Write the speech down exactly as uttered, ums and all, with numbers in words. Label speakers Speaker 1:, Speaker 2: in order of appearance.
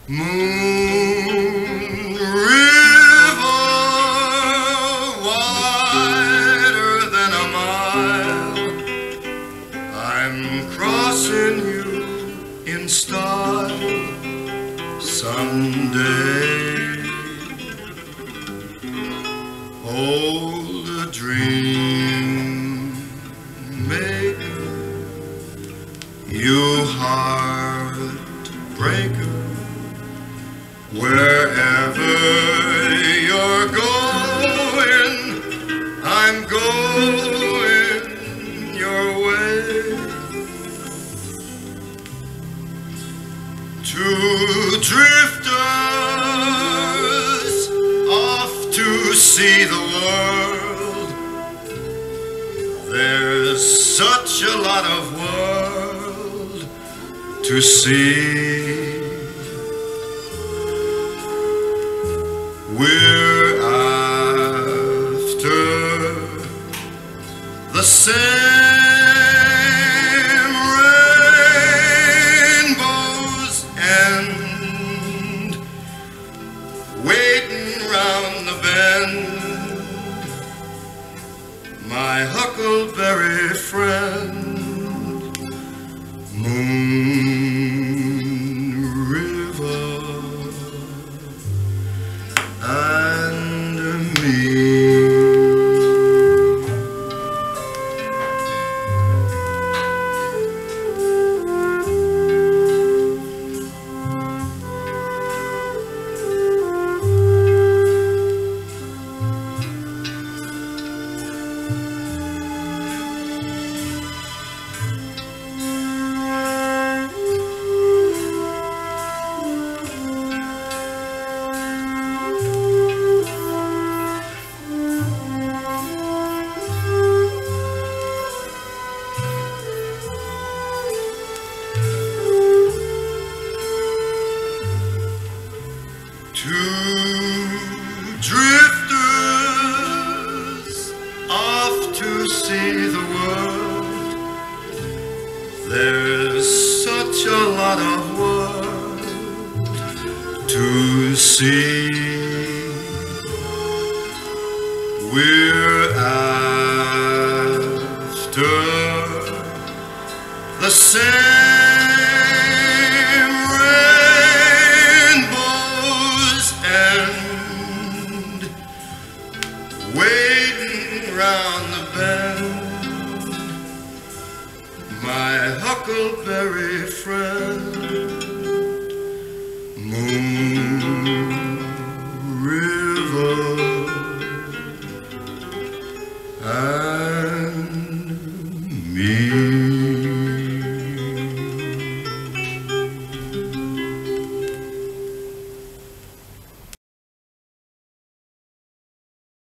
Speaker 1: Moon River, wider than a mile, I'm crossing you in style someday. Hold a dream maker, you heartbreaker. Wherever you're going, I'm going your way. Two drifters off to see the world. There's such a lot of world to see. We're after the same rainbow's end, waiting round the bend, my huckleberry friend, Moon River. And me. Two drifters off to see the world. There's such a lot of world to see. We're after the same rainbow's end, waiting round the bend, my huckleberry friend, Moon River.